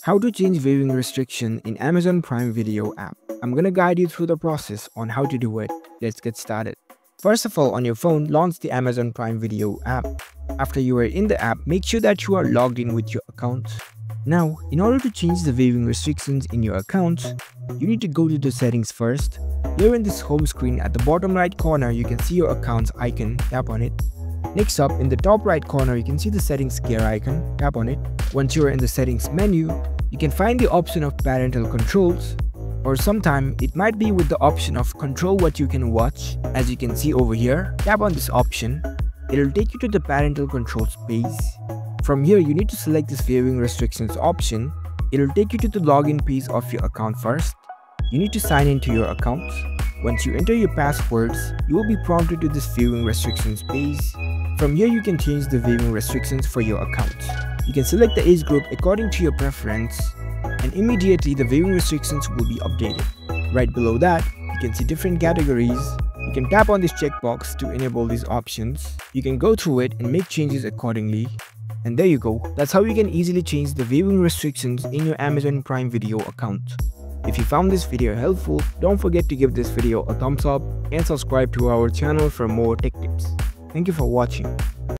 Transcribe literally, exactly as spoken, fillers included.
How to change viewing restriction in Amazon Prime Video app. I'm gonna guide you through the process on how to do it. Let's get started. First of all, on your phone, launch the Amazon Prime Video app. After you are in the app, make sure that you are logged in with your account. Now, in order to change the viewing restrictions in your account, you need to go to the settings first. Here in this home screen at the bottom right corner, you can see your account's icon. Tap on it. Next up, in the top right corner, you can see the settings gear icon. Tap on it. Once you are in the settings menu, you can find the option of parental controls, or sometime it might be with the option of control what you can watch. As you can see over here, tap on this option. It'll take you to the parental controls page. From here, you need to select this viewing restrictions option. It'll take you to the login page of your account first. You need to sign into your account. Once you enter your passwords, you will be prompted to this viewing restrictions page. From here, you can change the viewing restrictions for your account. You can select the age group according to your preference, and immediately the viewing restrictions will be updated. Right below that, you can see different categories. You can tap on this checkbox to enable these options. You can go through it and make changes accordingly. And there you go. That's how you can easily change the viewing restrictions in your Amazon Prime Video account. If you found this video helpful, don't forget to give this video a thumbs up and subscribe to our channel for more tech tips. Thank you for watching.